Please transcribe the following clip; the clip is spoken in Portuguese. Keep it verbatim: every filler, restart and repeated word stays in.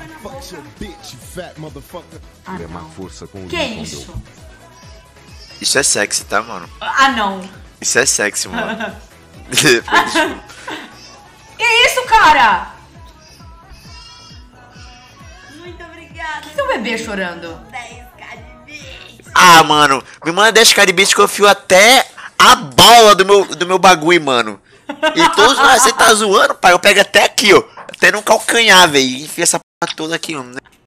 Ah, É uma não. força com o Que Lee isso? Condor. Isso é sexy, tá, mano? Ah, não. Isso é sexy, mano. Desculpa. Que isso, cara? Muito obrigada. Por que seu bebê chorando? dez k de bits. Ah, mano, me manda dez k de bits que eu fio até a bola do meu, do meu bagulho, mano. E todos, ah, você tá zoando, pai? Eu pego até aqui, ó. Até no calcanhar, velho. E enfia essa porra toda aqui, ó.